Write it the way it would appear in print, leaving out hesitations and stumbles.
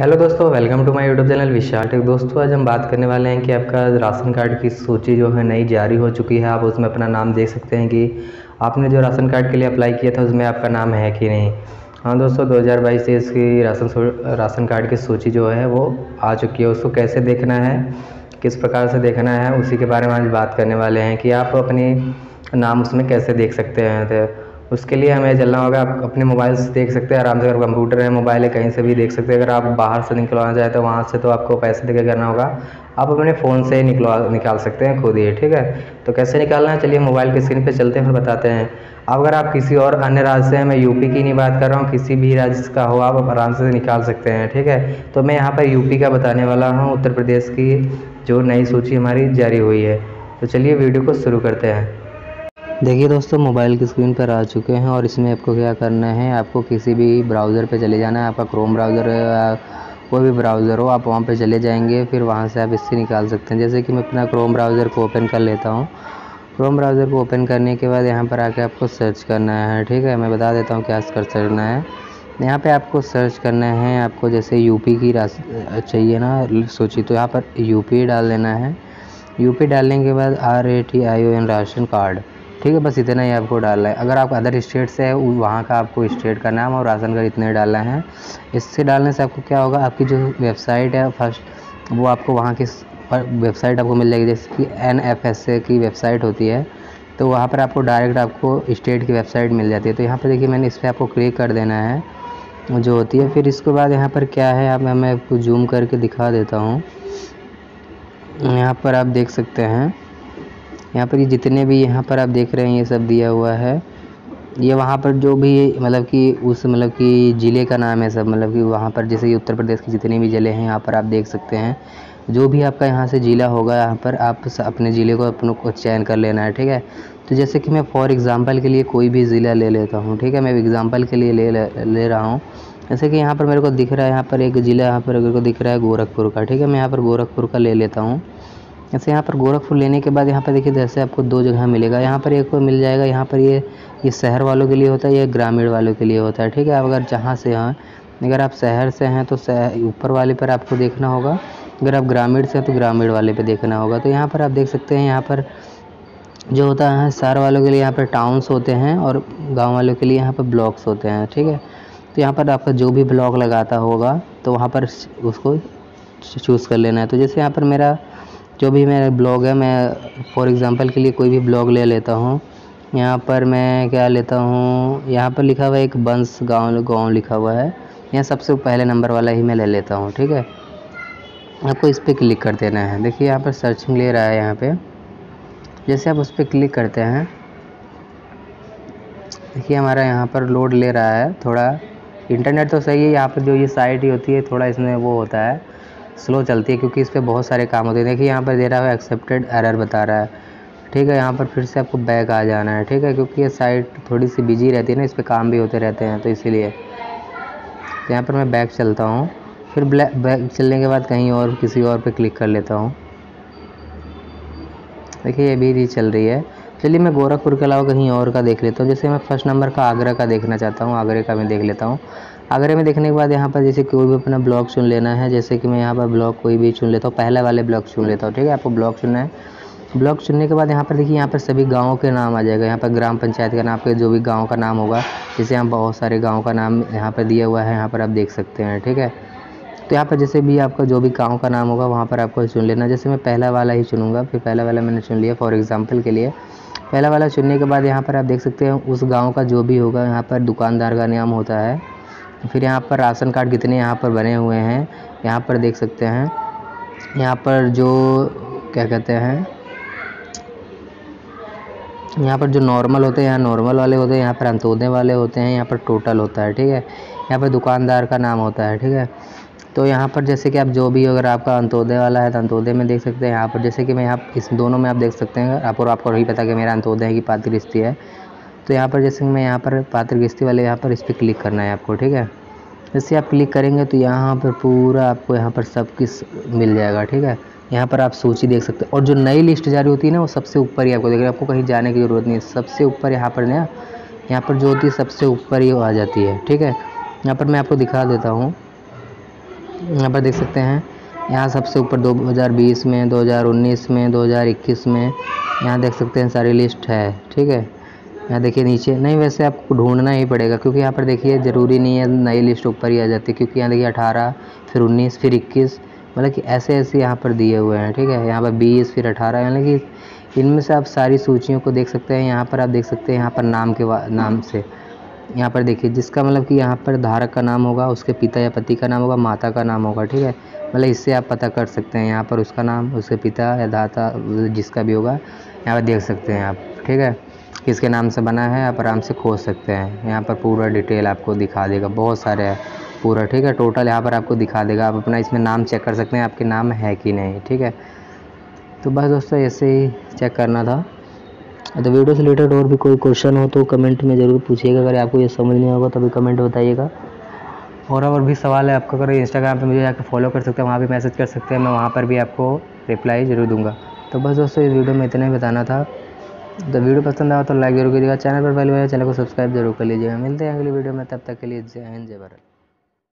Hello दोस्तों, welcome to my YouTube channel Vishal tech. दोस्तों, आज हम बात करने वाले हैं कि आपका राशन कार्ड की सूची जो है नई जारी हो चुकी है। आप उसमें अपना नाम देख सकते हैं कि आपने जो राशन कार्ड के लिए अप्लाई किया था उसमें आपका नाम है कि नहीं। हाँ दोस्तों, 2022 से इसकी राशन कार्ड की सूची जो है वो आ चुकी है। उसको कैसे देखना है, किस प्रकार से देखना है, उसी के बारे में आज बात करने वाले हैं कि आप अपनी नाम उसमें कैसे देख सकते हैं। तो उसके लिए हमें चलना होगा। आप अपने मोबाइल से देख सकते हैं आराम से, अगर कंप्यूटर है, मोबाइल है, कहीं से भी देख सकते हैं। अगर आप बाहर से निकलवाना चाहते तो वहाँ से तो आपको पैसे देके करना होगा। आप अपने फ़ोन से ही निकाल सकते हैं खुद ही, ठीक है। तो कैसे निकालना है, चलिए मोबाइल की स्क्रीन पे चलते हैं, फिर बताते हैं। अगर आप किसी और अन्य राज्य से हैं, मैं यूपी की नहीं बात कर रहा हूँ, किसी भी राज्य का हो आप आराम से निकाल सकते हैं, ठीक है। तो मैं यहाँ पर यूपी का बताने वाला हूँ, उत्तर प्रदेश की जो नई सूची हमारी जारी हुई है। तो चलिए वीडियो को शुरू करते हैं। देखिए दोस्तों, मोबाइल की स्क्रीन पर आ चुके हैं और इसमें आपको क्या करना है, आपको किसी भी ब्राउज़र पे चले जाना है। आपका क्रोम ब्राउज़र है या कोई भी ब्राउज़र हो, आप वहाँ पे चले जाएंगे, फिर वहाँ से आप इससे निकाल सकते हैं। जैसे कि मैं अपना क्रोम ब्राउज़र को ओपन कर लेता हूँ। क्रोम ब्राउज़र को ओपन करने के बाद यहाँ पर आके आपको सर्च करना है, ठीक है। मैं बता देता हूँ क्या सर्च करना है। यहाँ पे आपको सर्च करना है, आपको जैसे यूपी की चाहिए ना सूची, तो यहाँ पर यूपी डाल देना है। यूपी डालने के बाद RATION राशन कार्ड, ठीक है। बस इतना ही आपको डालना है। अगर आप अदर स्टेट से है, वहाँ का आपको स्टेट का नाम और राशन कार्ड इतने डालना है। इससे डालने से आपको क्या होगा, आपकी जो वेबसाइट है फर्स्ट, वो आपको वहाँ की वेबसाइट आपको मिल जाएगी। जैसे कि NFSA की वेबसाइट होती है, तो वहाँ पर आपको डायरेक्ट आपको स्टेट की वेबसाइट मिल जाती है। तो यहाँ पर देखिए, मैंने इस पर आपको क्लिक कर देना है जो होती है। फिर इसके बाद यहाँ पर क्या है, अब मैं आपको जूम करके दिखा देता हूँ। यहाँ पर आप देख सकते हैं, यहाँ पर ये जितने भी यहाँ पर आप देख रहे हैं ये सब दिया हुआ है। ये वहाँ पर जो भी मतलब कि ज़िले का नाम है सब, मतलब कि वहाँ पर जैसे कि उत्तर प्रदेश के जितने भी ज़िले हैं यहाँ पर आप देख सकते हैं। जो भी आपका यहाँ से ज़िला होगा, यहाँ पर आप अपने ज़िले को अपनों को चयन कर लेना है, ठीक है। तो जैसे कि मैं फॉर एग्ज़ाम्पल के लिए कोई भी ज़िला ले लेता हूँ, ठीक है। मैं एग्ज़ाम्पल के लिए ले रहा हूँ। जैसे कि यहाँ पर मेरे को दिख रहा है, यहाँ पर एक ज़िला यहाँ पर मेरे को दिख रहा है गोरखपुर का, ठीक है। मैं यहाँ पर गोरखपुर का ले लेता हूँ। जैसे यहाँ पर गोरखपुर लेने के बाद यहाँ पर देखिए, जैसे आपको दो जगह मिलेगा। यहाँ पर एक को मिल जाएगा, यहाँ पर ये शहर वालों के लिए होता है, ये ग्रामीण वालों के लिए होता है, ठीक है। अगर जहाँ से हैं, अगर आप शहर से हैं तो ऊपर वाले पर आपको देखना होगा। अगर आप ग्रामीण से हैं तो ग्रामीण वाले पे देखना होगा। तो यहाँ पर आप देख सकते हैं, यहाँ पर जो होता है शहर वालों के लिए यहाँ पर टाउन्स होते हैं और गाँव वालों के लिए यहाँ पर ब्लॉक्स होते हैं, ठीक है। तो यहाँ पर आपका जो भी ब्लॉक लगाता होगा तो वहाँ पर उसको चूज़ कर लेना है। तो जैसे यहाँ पर जो भी मेरा ब्लॉग है, मैं फॉर एग्ज़ाम्पल के लिए कोई भी ब्लॉग ले लेता हूँ। यहाँ पर मैं क्या लेता हूँ, यहाँ पर लिखा हुआ है एक बंस गाँव लिखा हुआ है। यहाँ सबसे पहले नंबर वाला ही मैं ले लेता हूँ, ठीक है। आपको इस पर क्लिक कर देना है। देखिए यहाँ पर सर्चिंग ले रहा है। यहाँ पे जैसे आप उस पर क्लिक करते हैं, देखिए हमारा यहाँ पर लोड ले रहा है। थोड़ा इंटरनेट तो सही है, यहाँ पर जो ये साइट ही होती है थोड़ा इसमें वो होता है, स्लो चलती है, क्योंकि इस पर बहुत सारे काम होते हैं। देखिए यहाँ पर दे रहा है एक्सेप्टेड एरर बता रहा है, ठीक है। यहाँ पर फिर से आपको बैक आ जाना है, ठीक है, क्योंकि ये साइट थोड़ी सी बिजी रहती है ना, इस पर काम भी होते रहते हैं, तो इसीलिए। तो यहाँ पर मैं बैक चलता हूँ, फिर बैक चलने के बाद कहीं और किसी और पे क्लिक कर लेता हूँ। देखिए ये भी चल रही है। चलिए मैं गोरखपुर के अलावा कहीं और का देख लेता हूँ। जैसे मैं फर्स्ट नंबर का आगरा का देखना चाहता हूँ, आगरे का मैं देख लेता हूँ। आगरे में देखने के बाद यहाँ पर जैसे कोई भी अपना ब्लॉक चुन लेना है। जैसे कि मैं यहाँ पर ब्लॉक कोई भी चुन लेता हूँ, पहले वाले ब्लॉक चुन लेता हूँ, ठीक है। आपको ब्लॉक चुनना है। ब्लॉक चुनने के बाद यहाँ पर देखिए, यहाँ पर सभी गाँवों के नाम आ जाएगा। यहाँ पर ग्राम पंचायत का नाम, आपके जो भी गाँव का नाम होगा, जैसे यहाँ बहुत सारे गाँव का नाम यहाँ पर दिया हुआ है, यहाँ पर आप देख सकते हैं, ठीक है। तो यहाँ पर जैसे भी आपका जो भी गाँव का नाम होगा वहाँ पर आपको चुन लेना। जैसे मैं पहला वाला ही चुनूँगा, फिर पहला वाला मैंने चुन लिया फॉर एग्ज़ाम्पल के लिए। पहला वाला चुनने के बाद यहाँ पर आप देख सकते हैं उस गांव का जो भी होगा, यहाँ पर दुकानदार का नाम होता है। फिर यहाँ पर राशन कार्ड कितने यहाँ पर बने हुए हैं यहाँ पर देख सकते हैं। यहाँ पर जो क्या कहते हैं, यहाँ पर जो नॉर्मल होते हैं, यहाँ नॉर्मल वाले होते हैं, यहाँ पर अंत्योदय वाले होते हैं, यहाँ पर टोटल होता है, ठीक है। यहाँ पर दुकानदार का नाम होता है, ठीक है। तो यहाँ पर जैसे कि आप जो भी, अगर आपका अंत्योदय वाला है तो अंत्योदय में देख सकते हैं। यहाँ पर जैसे कि मैं यहाँ इस दोनों में आप देख सकते हैं, आपको नहीं पता कि मेरा अंत्योदय है कि पात्र गृहस्थी है। तो यहाँ पर जैसे मैं यहाँ पर पात्र गृहस्थी वाले, यहाँ पर इस पर क्लिक करना है आपको, ठीक है। जैसे आप क्लिक करेंगे तो यहाँ पर पूरा आपको यहाँ पर सब कुछ मिल जाएगा, ठीक है। यहाँ पर आप सूची देख सकते हैं, और जो नई लिस्ट जारी होती है ना, वो सबसे ऊपर ही आपको देखेगा। आपको कहीं जाने की ज़रूरत नहीं है, सबसे ऊपर यहाँ पर ना, यहाँ पर जो होती है सबसे ऊपर ही आ जाती है, ठीक है। यहाँ पर मैं आपको दिखा देता हूँ। यहाँ पर देख सकते हैं, यहाँ सबसे ऊपर 2020 में, 2019 में, 2021 में, यहाँ देख सकते हैं सारी लिस्ट है। ठीक है, यहाँ देखिए नीचे नहीं, वैसे आपको ढूंढना ही पड़ेगा क्योंकि यहाँ पर देखिए ज़रूरी नहीं है नई लिस्ट ऊपर ही आ जाती है, क्योंकि यहाँ देखिए 18, फिर 19, फिर 21, मतलब कि ऐसे ऐसे यहाँ पर दिए हुए हैं। ठीक है, यहाँ पर 20, फिर 18, यानी कि इनमें से आप सारी सूचियों को देख सकते हैं। यहाँ पर आप देख सकते हैं, यहाँ पर नाम के नाम से यहाँ पर देखिए, जिसका मतलब कि यहाँ पर धारक का नाम होगा, उसके पिता या पति का नाम होगा, माता का नाम होगा। ठीक है, मतलब इससे आप पता कर सकते हैं, यहाँ पर उसका नाम, उसके पिता या दाता जिसका भी होगा, यहाँ पर देख सकते हैं आप। ठीक है, किसके नाम से बना है, आप आराम से खोज सकते हैं। यहाँ पर पूरा डिटेल आपको दिखा देगा, बहुत सारे है पूरा। ठीक है, टोटल यहाँ पर आपको दिखा देगा, आप अपना इसमें नाम चेक कर सकते हैं, आपके नाम है कि नहीं। ठीक है, तो बस दोस्तों ऐसे ही चेक करना था। तो वीडियो से रिलेटेड और भी कोई क्वेश्चन हो तो कमेंट में ज़रूर पूछिएगा, अगर आपको ये समझ नहीं होगा तो भी कमेंट बताइएगा। और भी सवाल है आपका, अगर इंस्टाग्राम पे मुझे जाकर फॉलो कर सकते हैं, वहाँ भी मैसेज कर सकते हैं, मैं वहाँ पर भी आपको रिप्लाई ज़रूर दूंगा। तो बस दोस्तों इस वीडियो में इतना ही बताना था। तो वीडियो पसंद आया तो लाइक जरूर कीजिएगा, चैनल पर पहले चैनल को सब्सक्राइब जरूर कर लीजिएगा। मिलते हैं अगली वीडियो में, तब तक के लिए जय हिंद, जय भारत।